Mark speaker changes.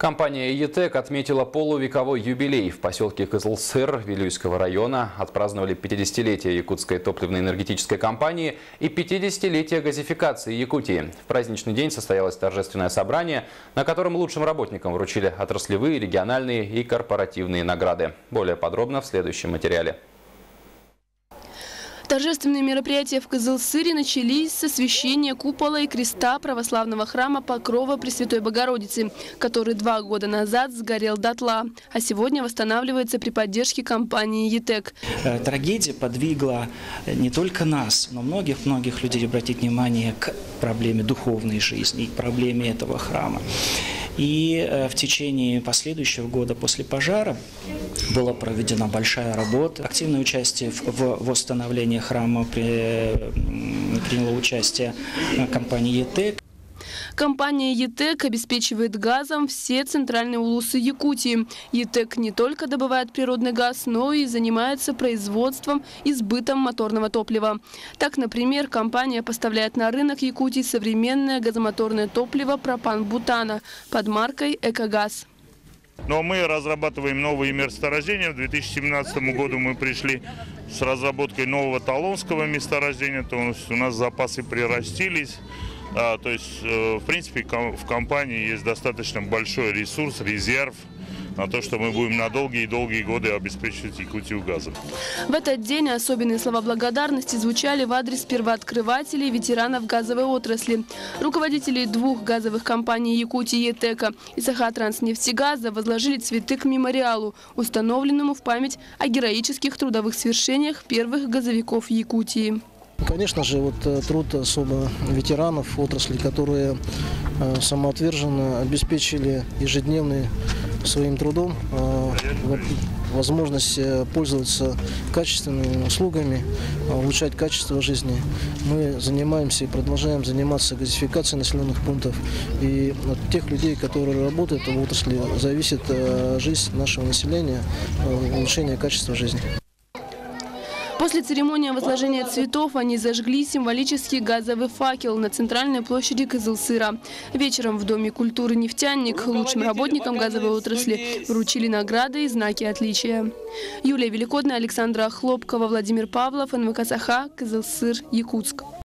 Speaker 1: Компания ЕТЭК отметила полувековой юбилей. В поселке Кызылсыр Вилюйского района отпраздновали 50-летие Якутской топливно-энергетической компании и 50-летие газификации Якутии. В праздничный день состоялось торжественное собрание, на котором лучшим работникам вручили отраслевые, региональные и корпоративные награды. Более подробно в следующем материале.
Speaker 2: Торжественные мероприятия в Кызылсыре начались с освящения купола и креста православного храма Покрова Пресвятой Богородицы, который 2 года назад сгорел дотла, а сегодня восстанавливается при поддержке компании ЕТЭК.
Speaker 3: Трагедия подвигла не только нас, но многих людей обратить внимание к проблеме духовной жизни, к проблеме этого храма. И в течение последующего года после пожара была проведена большая работа. Активное участие в восстановлении храма приняла участие компания ЕТЭК.
Speaker 2: Компания ЕТЭК обеспечивает газом все центральные улусы Якутии. ЕТЭК не только добывает природный газ, но и занимается производством и сбытом моторного топлива. Так, например, компания поставляет на рынок Якутии современное газомоторное топливо пропан-бутана под маркой «Экогаз».
Speaker 4: Но мы разрабатываем новые месторождения. В 2017 году мы пришли с разработкой нового талонского месторождения. То есть у нас запасы прирастились. То есть, в принципе, в компании есть достаточно большой ресурс, резерв на то, что мы будем на долгие годы обеспечивать Якутию газом.
Speaker 2: В этот день особенные слова благодарности звучали в адрес первооткрывателей, ветеранов газовой отрасли. Руководители 2 газовых компаний Якутии ЕТЭКа и Сахатранснефтегаза возложили цветы к мемориалу, установленному в память о героических трудовых свершениях первых газовиков Якутии.
Speaker 5: Конечно же, труд особо ветеранов отрасли, которые самоотверженно обеспечили ежедневный своим трудом возможность пользоваться качественными услугами, улучшать качество жизни. Мы занимаемся и продолжаем заниматься газификацией населенных пунктов. И от тех людей, которые работают в отрасли, зависит жизнь нашего населения, улучшение качества жизни.
Speaker 2: После церемонии возложения цветов они зажгли символический газовый факел на центральной площади Кызылсыра. Вечером в Доме культуры «Нефтяник» лучшим работникам газовой отрасли вручили награды и знаки отличия. Юлия Великодная, Александра Хлопкова, Владимир Павлов, НВК «Саха», Кызылсыр, Якутск.